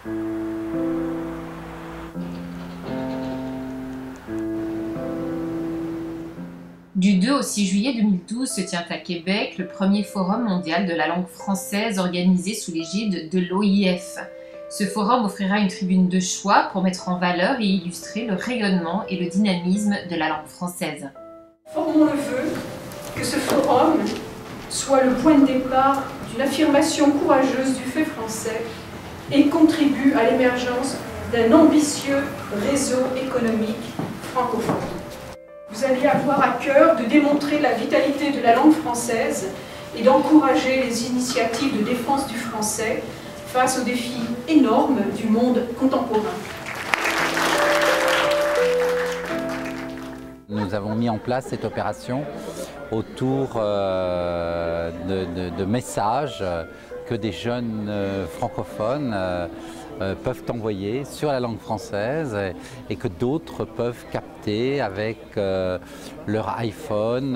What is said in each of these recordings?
Du 2 au 6 juillet 2012 se tient à Québec le premier forum mondial de la langue française organisé sous l'égide de l'OIF. Ce forum offrira une tribune de choix pour mettre en valeur et illustrer le rayonnement et le dynamisme de la langue française. Formons le vœu que ce forum soit le point de départ d'une affirmation courageuse du fait français et contribue à l'émergence d'un ambitieux réseau économique francophone. Vous allez avoir à cœur de démontrer la vitalité de la langue française et d'encourager les initiatives de défense du français face aux défis énormes du monde contemporain. Nous avons mis en place cette opération autour de messages que des jeunes francophones peuvent envoyer sur la langue française et que d'autres peuvent capter avec leur iPhone,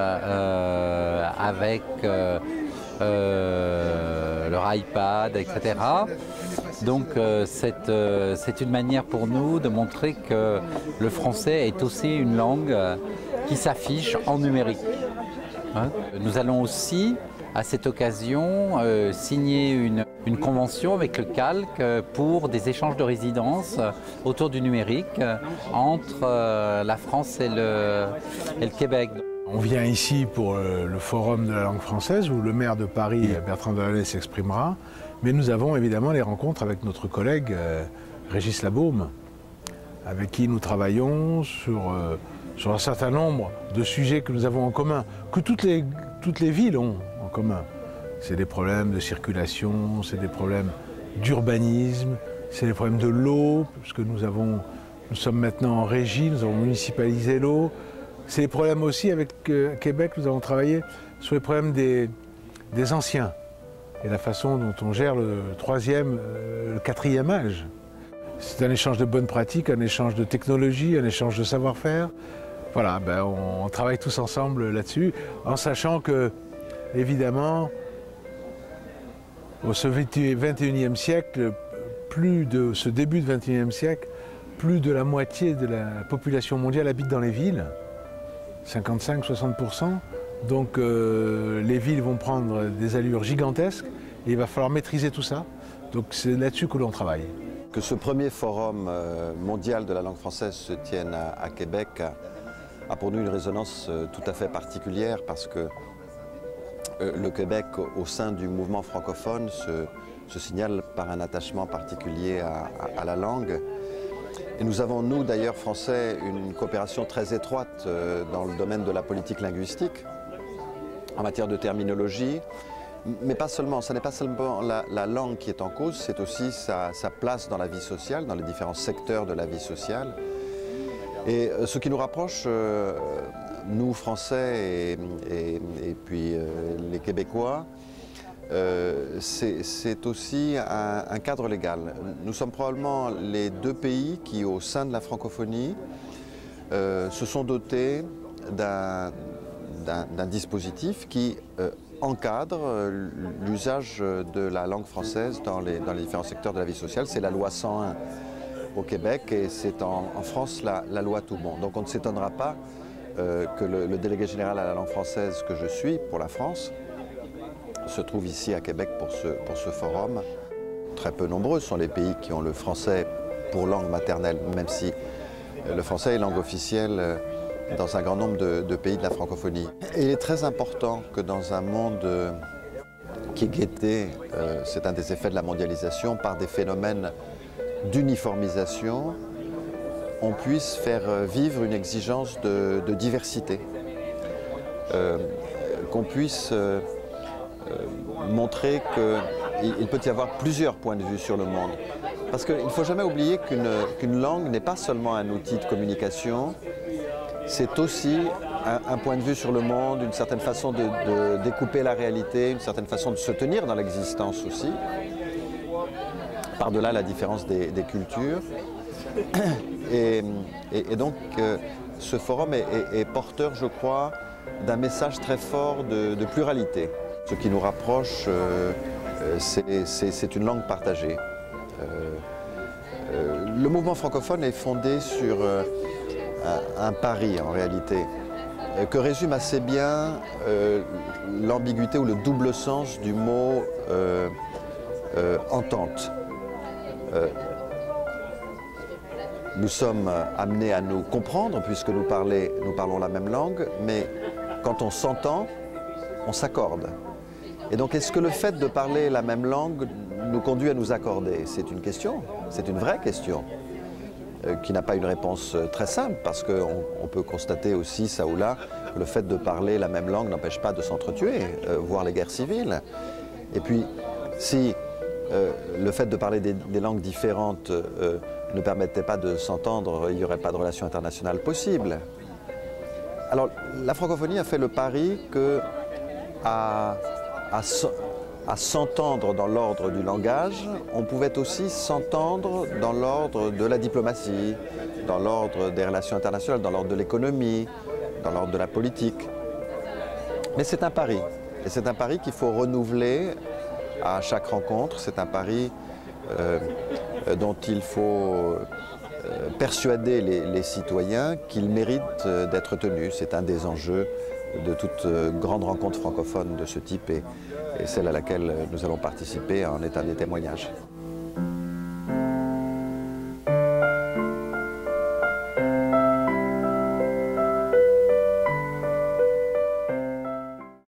avec leur iPad, etc. Donc c'est une manière pour nous de montrer que le français est aussi une langue qui s'affiche en numérique. Nous allons aussi, à cette occasion, signer une convention avec le Calque pour des échanges de résidence autour du numérique entre la France et le Québec. On vient ici pour le Forum de la langue française où le maire de Paris, Bertrand Delanoë, s'exprimera. Mais nous avons évidemment les rencontres avec notre collègue Régis Labaume, avec qui nous travaillons sur un certain nombre de sujets que nous avons en commun, que toutes les villes ont en commun. C'est des problèmes de circulation, c'est des problèmes d'urbanisme, c'est des problèmes de l'eau, puisque nous sommes maintenant en régie, nous avons municipalisé l'eau. C'est des problèmes aussi avec Québec, nous avons travaillé sur les problèmes des anciens et la façon dont on gère le troisième, le quatrième âge. C'est un échange de bonnes pratiques, un échange de technologie, un échange de savoir-faire. Voilà, on travaille tous ensemble là-dessus, en sachant que, évidemment, au XXIe siècle, ce début du XXIe siècle, plus de la moitié de la population mondiale habite dans les villes, 55-60%. Donc les villes vont prendre des allures gigantesques et il va falloir maîtriser tout ça. Donc c'est là-dessus que l'on travaille. Que ce premier forum mondial de la langue française se tienne à Québec a pour nous une résonance tout à fait particulière parce que le Québec, au sein du mouvement francophone, se signale par un attachement particulier à la langue. Et nous avons, nous d'ailleurs, Français, une coopération très étroite dans le domaine de la politique linguistique, en matière de terminologie, mais pas seulement. Ce n'est pas seulement la langue qui est en cause, c'est aussi sa place dans la vie sociale, dans les différents secteurs de la vie sociale. Et ce qui nous rapproche, nous Français et puis les Québécois, c'est aussi un cadre légal. Nous sommes probablement les deux pays qui, au sein de la francophonie, se sont dotés d'un dispositif qui encadre l'usage de la langue française dans les différents secteurs de la vie sociale. C'est la loi 101 au Québec et c'est en France la loi Toubon. Donc on ne s'étonnera pas que le délégué général à la langue française que je suis pour la France se trouve ici à Québec pour ce forum. Très peu nombreux sont les pays qui ont le français pour langue maternelle, même si le français est langue officielle dans un grand nombre de pays de la francophonie. Et il est très important que dans un monde qui est guetté, c'est un des effets de la mondialisation, par des phénomènes d'uniformisation, on puisse faire vivre une exigence de diversité, qu'on puisse montrer qu'il peut y avoir plusieurs points de vue sur le monde. Parce qu'il ne faut jamais oublier qu'une langue n'est pas seulement un outil de communication, c'est aussi un point de vue sur le monde, une certaine façon de découper la réalité, une certaine façon de se tenir dans l'existence aussi, par-delà la différence des cultures. Et donc ce forum est porteur, je crois, d'un message très fort de pluralité. Ce qui nous rapproche, c'est une langue partagée. Le mouvement francophone est fondé sur un pari en réalité, que résume assez bien l'ambiguïté ou le double sens du mot entente. Nous sommes amenés à nous comprendre puisque nous parlons la même langue, mais quand on s'entend, on s'accorde. Et donc est-ce que le fait de parler la même langue nous conduit à nous accorder? C'est une question, c'est une vraie question, qui n'a pas une réponse très simple, parce qu'on peut constater aussi, ça ou là, que le fait de parler la même langue n'empêche pas de s'entretuer, voire les guerres civiles. Et puis, si le fait de parler des langues différentes ne permettait pas de s'entendre, il n'y aurait pas de relation internationale possible. Alors, la francophonie a fait le pari que à s'entendre dans l'ordre du langage, on pouvait aussi s'entendre dans l'ordre de la diplomatie, dans l'ordre des relations internationales, dans l'ordre de l'économie, dans l'ordre de la politique. Mais c'est un pari, et c'est un pari qu'il faut renouveler à chaque rencontre. C'est un pari dont il faut persuader les citoyens qu'ils méritent d'être tenus. C'est un des enjeux de toute grande rencontre francophone de ce type et celle à laquelle nous allons participer en est un des témoignages.